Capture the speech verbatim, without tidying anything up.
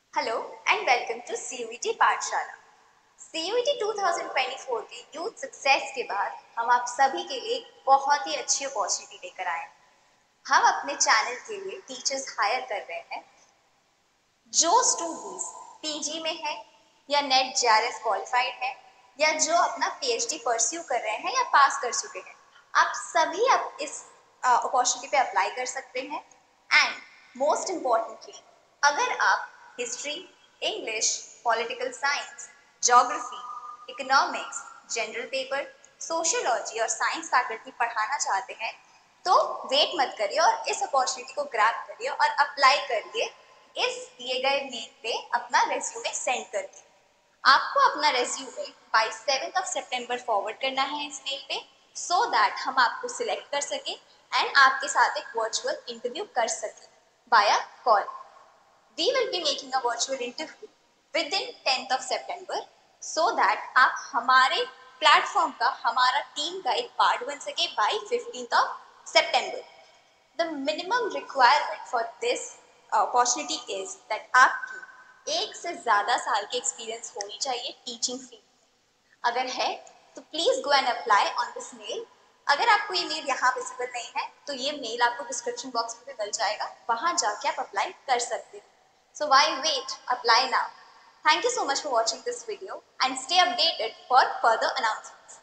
Hello and welcome to CUET Pathshala. CUET दो हज़ार चौबीस के यूथ सक्सेस के बाद हम आप सभी के लिए एक बहुत ही अच्छी अपॉर्चुनिटी लेकर आए हैं। हम अपने चैनल के लिए टीचर्स हायर कर रहे हैं जो स्टूडेंट्स पीजी में है या नेट जेआरएफ क्वालिफाइड है या जो अपना पीएचडी परस्यू कर रहे हैं या पास कर चुके हैं। आप सभी आप इस अपॉर्चुनिटी पे अप्लाई कर सकते हैं। एंड मोस्ट इम्पॉर्टेंटली, अगर आप history, English, political science, geography, economics, general paper, sociology और साइंस फैकल्टी पढ़ाना चाहते हैं तो वेट मत करिए और इस अपॉर्चुनिटी को ग्रैब करिए और अप्लाई करिए। इस दिए गए मेल पे अपना रेज्यूमे सेंड करिए। आपको अपना रेज्यूमे बाई सेवेंथ ऑफ सितंबर फॉरवर्ड करना है इस मेल पे, सो दैट हम आपको सिलेक्ट कर सकें एंड आपके साथ एक वर्चुअल इंटरव्यू कर सकें via call. We will be making a virtual interview within tenth of सितंबर, सो दैट आप हमारे प्लेटफॉर्म का, हमारा टीम का एक पार्ट बन सके बाई फिफ्टींथ ऑफ सितंबर। The minimum requirement for this opportunity is that आपकी एक से ज़्यादा साल की एक्सपीरियंस होनी चाहिए टीचिंग फील्ड में। अगर है तो please go and apply on this mail. अगर आपको ये मेल यहाँ विजिबल नहीं है तो ये मेल आपको डिस्क्रिप्शन बॉक्स में भी मिल जाएगा, वहाँ जाके आप अप्लाई कर सकते हो। So why wait, apply now. Thank you so much for watching this video and stay updated for further announcements.